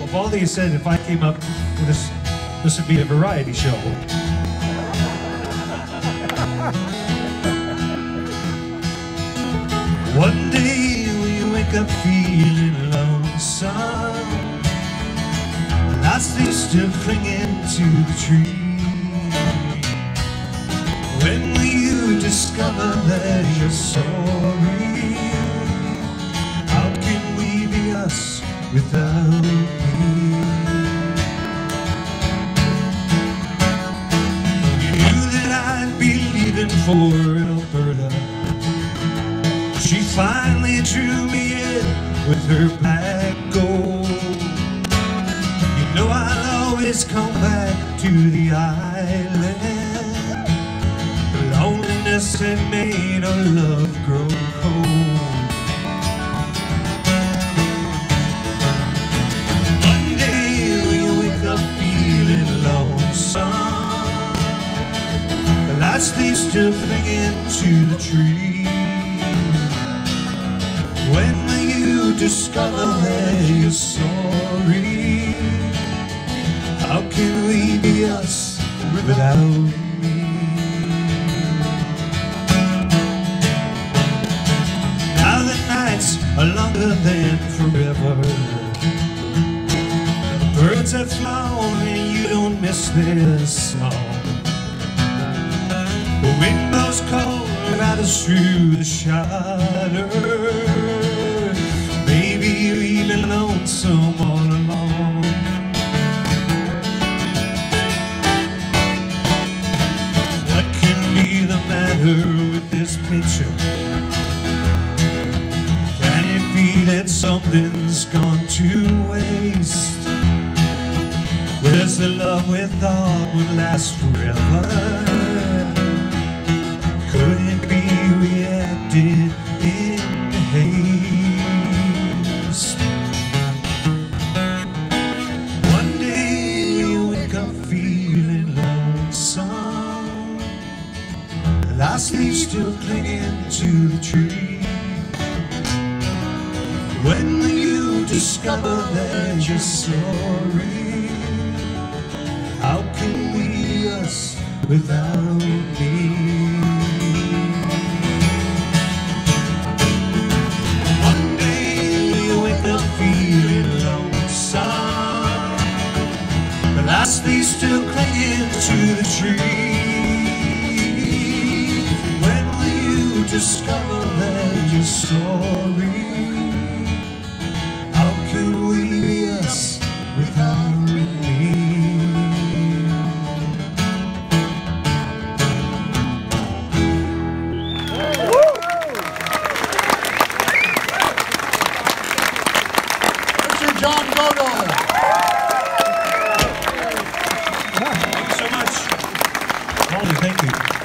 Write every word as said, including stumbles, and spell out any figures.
Well, Valdy said if I came up with this, this would be a variety show. One day when you wake up feeling lonesome, the last leaf still clinging to the tree. When will you discover that you're sorry? How can we be us without me? You knew that I'd be leaving for Alberta. She finally drew me in with her black gold. You know I'll always come back to the island. Loneliness had made our love grow cold. One day we wake up feeling lonesome, the last leaf still clinging to the tree. When will you discover that you're sorry? How can we be us without me? Now the nights are longer than forever. Birds have flown and you don't miss their song. The wind blows cold right us through the shadows. Maybe you've been lonesome all along. What can be the matter with this picture? Can it be that something's gone to waste? Where's the love we thought would last forever? Could it be we acted in haste? One day you wake up feeling lonesome, the last leaf still clinging to the tree. When will you discover that you're sorry? How can we be us without me? Feeling lonesome, the last leaf still clinging to the tree. When will you discover that you're sorry? How can we be us without me? John Gogo. Thank you so much. Valdy, thank you.